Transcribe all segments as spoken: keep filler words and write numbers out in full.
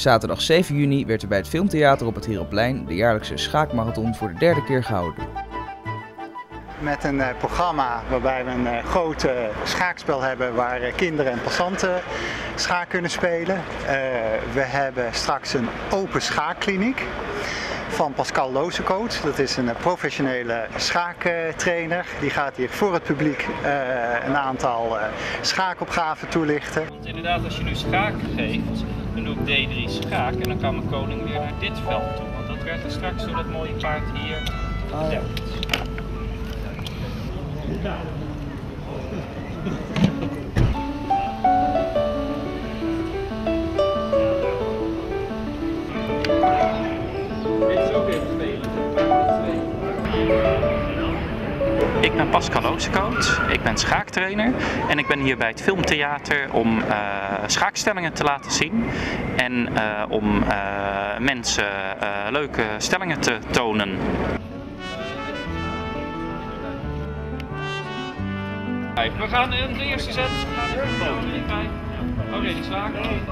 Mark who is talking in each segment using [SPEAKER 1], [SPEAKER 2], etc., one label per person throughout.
[SPEAKER 1] Zaterdag zeven juni werd er bij het Filmtheater op het Herenplein de jaarlijkse schaakmarathon voor de derde keer gehouden.
[SPEAKER 2] Met een uh, programma waarbij we een uh, groot uh, schaakspel hebben waar uh, kinderen en passanten schaak kunnen spelen. Uh, we hebben straks een open schaakkliniek van Pascal Lozekoot. Dat is een uh, professionele schaaktrainer. Die gaat hier voor het publiek uh, een aantal uh, schaakopgaven toelichten.
[SPEAKER 3] Want inderdaad, als je nu schaak geeft, dan doe ik D drie schaak en dan kan mijn koning weer naar dit veld toe. Want dat werd er straks door dat mooie paard hier gedekt. Ja.
[SPEAKER 4] Ik ben Pascal Lozekoot, ik ben schaaktrainer en ik ben hier bij het Filmtheater om uh, schaakstellingen te laten zien en uh, om uh, mensen uh, leuke stellingen te tonen.
[SPEAKER 3] We gaan in de eerste set. Oké, die slagen.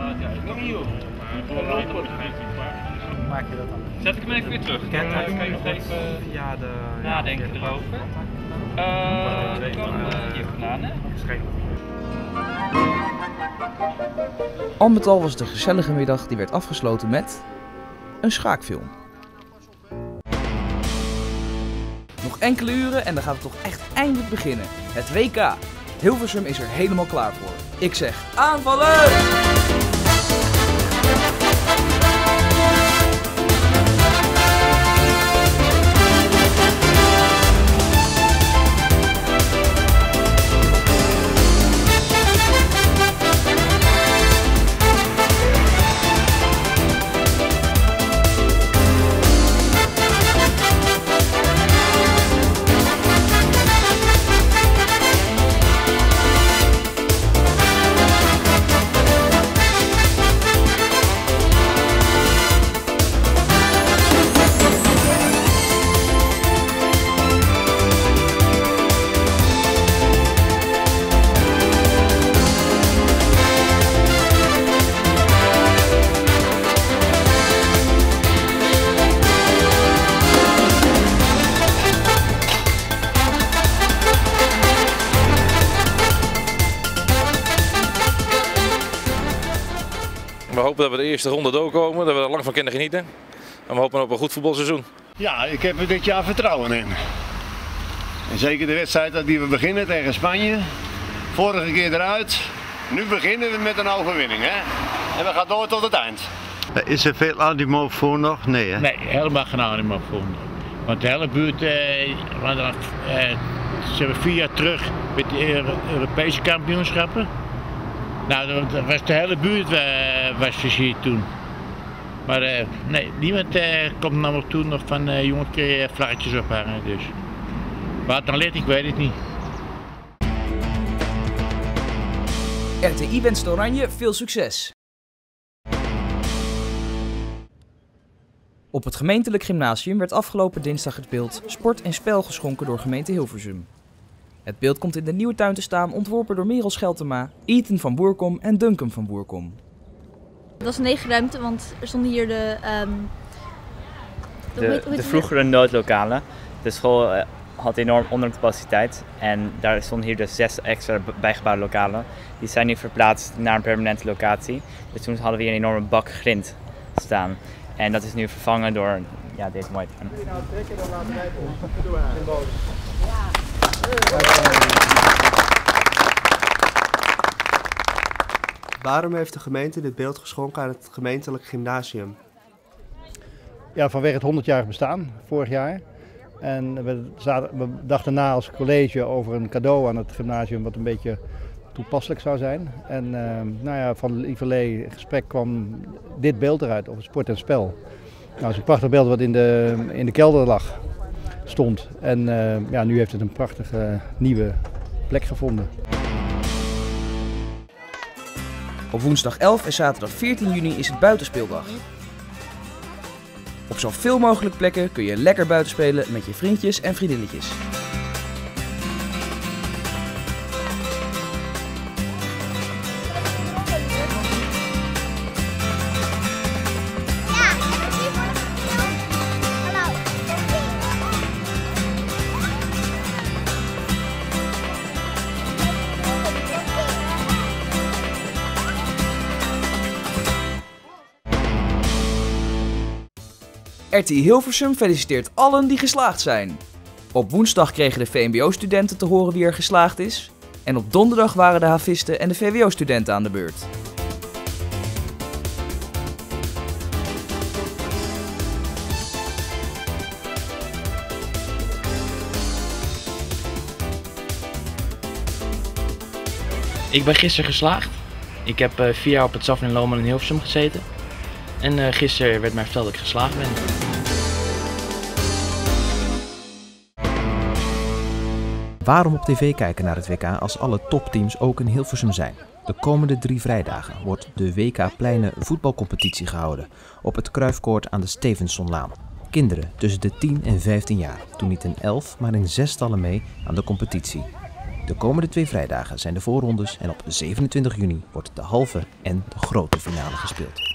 [SPEAKER 2] Maak je dat dan?
[SPEAKER 3] Zet ik hem even weer terug. Kan je nog even
[SPEAKER 5] ja, de,
[SPEAKER 3] nadenken
[SPEAKER 5] ja,
[SPEAKER 3] erover? Uh, we komen hier vandaan, hè?
[SPEAKER 1] Al met al was het een gezellige middag die werd afgesloten met een schaakfilm. Nog enkele uren en dan gaat het toch echt eindelijk beginnen. Het W K. Hilversum is er helemaal klaar voor. Ik zeg aanvallen!
[SPEAKER 6] We hopen dat we de eerste ronde doorkomen, dat we er lang van kunnen genieten. En we hopen op een goed voetbalseizoen.
[SPEAKER 7] Ja, ik heb er dit jaar vertrouwen in. En zeker de wedstrijd die we beginnen tegen Spanje. Vorige keer eruit. Nu beginnen we met een overwinning, hè? En we gaan door tot het eind.
[SPEAKER 8] Is er veel animo voor nog? Nee, hè?
[SPEAKER 9] Nee, helemaal geen animo voor nog. Want de hele buurt, eh, want, eh, ze hebben vier jaar terug met de Europese kampioenschappen. Nou, dat was de hele buurt uh, was versierd toen. Maar uh, nee, niemand uh, komt namelijk toen nog van uh, jongens uh, vlaggetjes ophangen. Dus. Waar het dan ligt, ik weet het niet.
[SPEAKER 1] R T I wenst Oranje veel succes! Op het gemeentelijk gymnasium werd afgelopen dinsdag het beeld Sport en Spel geschonken door gemeente Hilversum. Het beeld komt in de nieuwe tuin te staan, ontworpen door Merel Scheltema, Ethan van Boerkom en Duncan van Boerkom.
[SPEAKER 10] Dat was een negen ruimte, want er stonden hier de, um,
[SPEAKER 11] de, de, de, de vroegere noodlokalen. De school uh, had enorm ondercapaciteit en daar stonden hier dus zes extra bijgebouwde lokalen. Die zijn nu verplaatst naar een permanente locatie. Dus toen hadden we hier een enorme bak grind staan. En dat is nu vervangen door ja, deze mooie tuin.
[SPEAKER 12] Waarom heeft de gemeente dit beeld geschonken aan het gemeentelijk gymnasium?
[SPEAKER 13] Ja, vanwege het honderdjarig bestaan, vorig jaar. En we, zaten, we dachten na als college over een cadeau aan het gymnasium wat een beetje toepasselijk zou zijn. En uh, nou ja, van lieverlee gesprek kwam dit beeld eruit, over sport en spel. Nou, het is een prachtig beeld wat in de, in de kelder lag, stond. En uh, ja, nu heeft het een prachtige nieuwe plek gevonden.
[SPEAKER 1] Op woensdag elf en zaterdag veertien juni is het buitenspeeldag. Op zoveel mogelijk plekken kun je lekker buiten spelen met je vriendjes en vriendinnetjes. R T I Hilversum feliciteert allen die geslaagd zijn. Op woensdag kregen de V M B O-studenten te horen wie er geslaagd is. En op donderdag waren de havisten en de V W O-studenten aan de beurt.
[SPEAKER 5] Ik ben gisteren geslaagd. Ik heb uh, vier jaar op het S A F in Lohman in Hilversum gezeten. En uh, gisteren werd mij verteld dat ik geslaagd ben.
[SPEAKER 14] Waarom op tv kijken naar het W K als alle topteams ook in Hilversum zijn? De komende drie vrijdagen wordt de W K Pleinen voetbalcompetitie gehouden op het Kruifkoord aan de Stevensonlaan. Kinderen tussen de tien en vijftien jaar doen niet in elf, maar in zes stallen mee aan de competitie. De komende twee vrijdagen zijn de voorrondes en op zevenentwintig juni wordt de halve en de grote finale gespeeld.